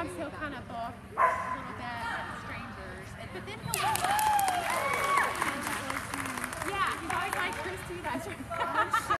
sometimes he'll kind of bark a little bit at strangers, but then he'll yeah, he's always like Christy. That's right.